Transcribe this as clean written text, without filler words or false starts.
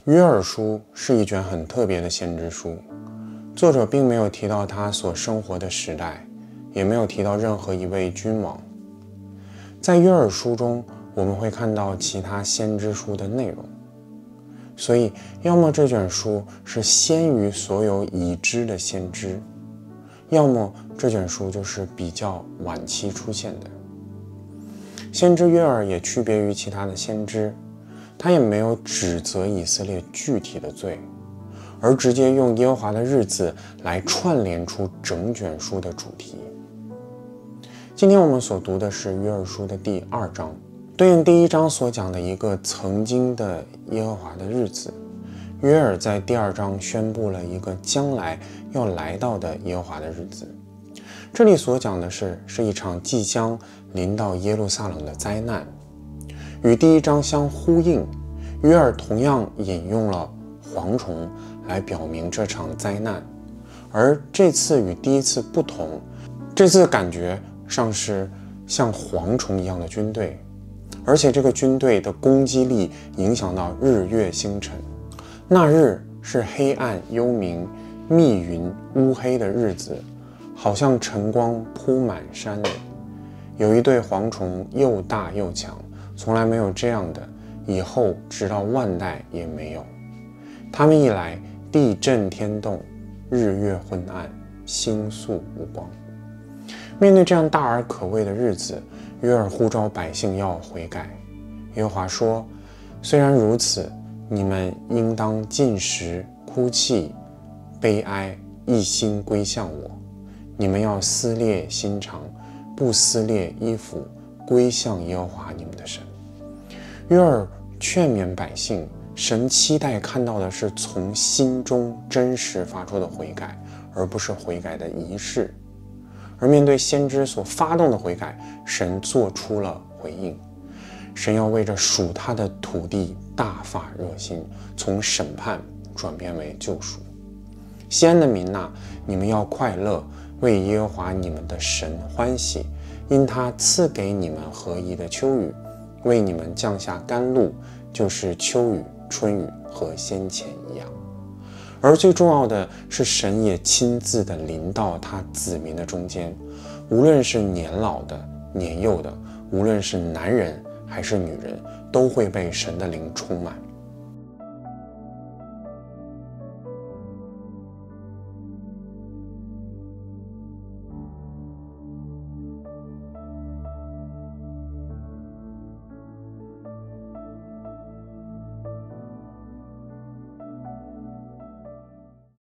约珥书是一卷很特别的先知书，作者并没有提到他所生活的时代，也没有提到任何一位君王。在约珥书中，我们会看到其他先知书的内容，所以要么这卷书是先于所有已知的先知，要么这卷书就是比较晚期出现的。先知约珥也区别于其他的先知，他也没有指责以色列具体的罪，而直接用耶和华的日子来串联出整卷书的主题。今天我们所读的是约珥书的第2章，对应第1章所讲的一个曾经的耶和华的日子。约珥在第2章宣布了一个将来要来到的耶和华的日子。这里所讲的是一场即将临到耶路撒冷的灾难，与第1章相呼应。约珥同样引用了蝗虫来表明这场灾难，而这次与第一次不同，这次感觉上是像蝗虫一样的军队，而且这个军队的攻击力影响到日月星辰。那日是黑暗幽冥密云乌黑的日子，好像晨光铺满山岭。有一对蝗虫又大又强，从来没有这样的，以后直到万代也没有。他们一来，地震天动，日月昏暗，星宿无光。面对这样大而可畏的日子，约珥呼召百姓要悔改。耶和华说，虽然如此，你们应当禁食、哭泣、悲哀，一心归向我。你们要撕裂心肠，不撕裂衣服，归向耶和华你们的神。约珥劝勉百姓，神期待看到的是从心中真实发出的悔改，而不是悔改的仪式。而面对先知所发动的悔改，神做出了回应。神要为着属他的土地大发热心，从审判转变为救赎。西安的民哪，你们要快乐，为耶和华你们的神欢喜，因他赐给你们合宜的秋雨，为你们降下甘露，就是秋雨、春雨和先前一样。而最重要的是，神也亲自的临到他子民的中间，无论是年老的、年幼的，无论是男人还是女人，都会被神的灵充满。